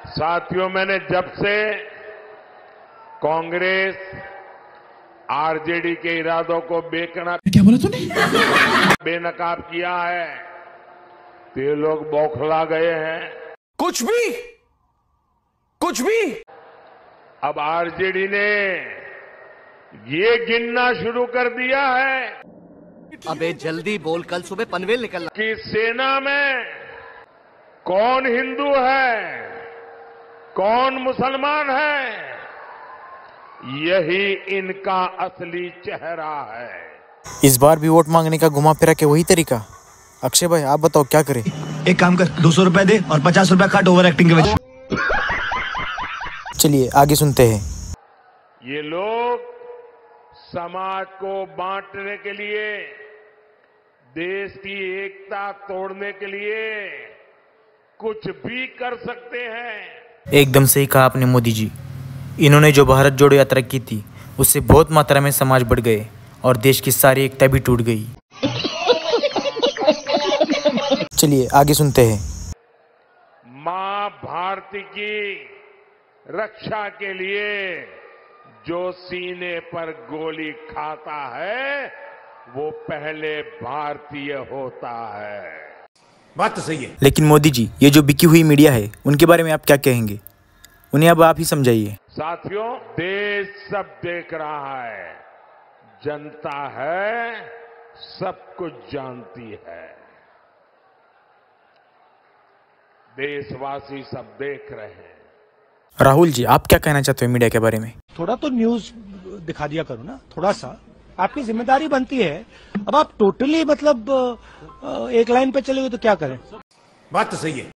साथियों, मैंने जब से कांग्रेस आरजेडी के इरादों को क्या बोला तूने? बेनकाब किया है तो ये लोग बौखला गए हैं। कुछ भी अब आरजेडी ने ये गिनना शुरू कर दिया है अबे जल्दी बोल, कल सुबह पनवेल निकलना कि सेना में कौन हिंदू है, कौन मुसलमान है, यही इनका असली चेहरा है। इस बार भी वोट मांगने का घुमा फिरा के वही तरीका। अक्षय भाई, आप बताओ क्या करें? एक काम कर, 200 रुपए दे और 50 रुपए काट ओवर एक्टिंग के वजह। चलिए आगे सुनते हैं। ये लोग समाज को बांटने के लिए, देश की एकता तोड़ने के लिए कुछ भी कर सकते हैं। एकदम सही कहा आपने मोदी जी। इन्होंने जो भारत जोड़ो यात्रा की थी उससे बहुत मात्रा में समाज बढ़ गए और देश की सारी एकता भी टूट गई। चलिए आगे सुनते हैं। मां भारती की रक्षा के लिए जो सीने पर गोली खाता है वो पहले भारतीय होता है। बात तो सही है। लेकिन मोदी जी, ये जो बिकी हुई मीडिया है उनके बारे में आप क्या कहेंगे? उन्हें अब आप ही समझाइए। साथियों, देश सब देख रहा है, जनता है, सब कुछ जानती है, देशवासी सब देख रहे हैं। राहुल जी, आप क्या कहना चाहते हो मीडिया के बारे में? थोड़ा तो न्यूज दिखा दिया करो ना, थोड़ा सा आपकी जिम्मेदारी बनती है। अब आप टोटली मतलब एक लाइन पे चले गए तो क्या करें? बात तो सही है।